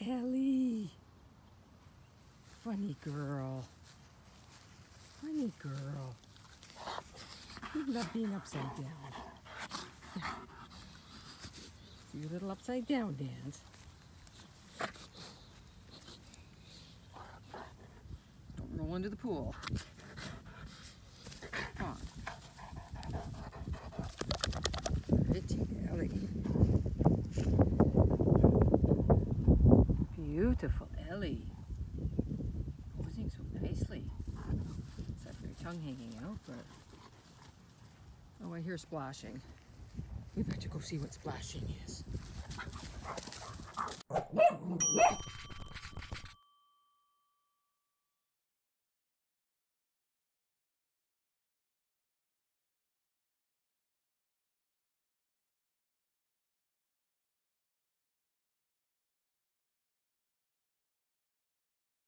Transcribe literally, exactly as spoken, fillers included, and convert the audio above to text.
Ellie. Funny girl. Funny girl. You love being upside down. Do your little upside down dance. Don't roll into the pool. Come on. Pretty Ellie. Beautiful Ellie. Posing so nicely. Except for your tongue hanging out, but... Oh, I hear splashing. We better go see what splashing is.